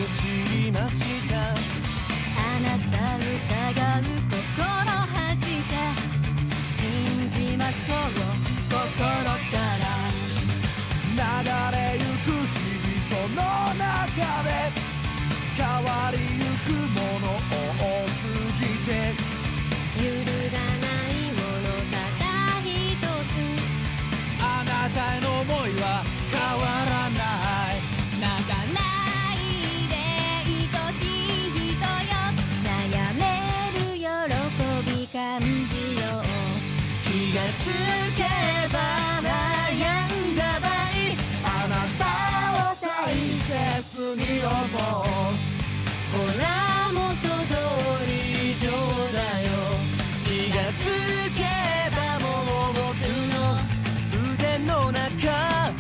知りました。 あなた疑う心恥じて信じましょう心から流れゆく日々その中で変わりゆくもの多すぎて揺るがないものただ一つあなたへの想いは変わらない。 泣かないで愛しい人よ悩める喜び感じよう気がつけば悩んだ場合あなたを大切に思う。ほら元通り以上だよ。気がつけばもう僕の腕の中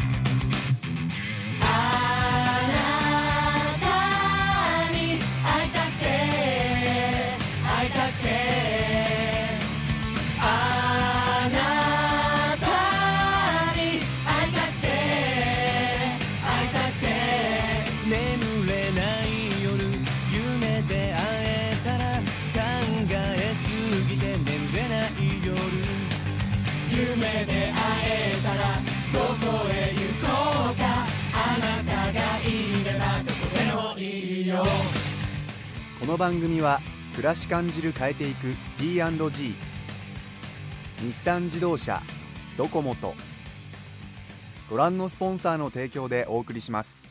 あなたに会いたくて会いたくてあなたに会いたくて会いたくて眠れない夜夢で会えたら考えすぎて眠れない夜夢で会えたらどこへ行こうかあなたがいればどこでもいいよ。 この番組は暮らし感じる変えていく P&G 日産自動車ドコモとご覧のスポンサーの提供でお送りします。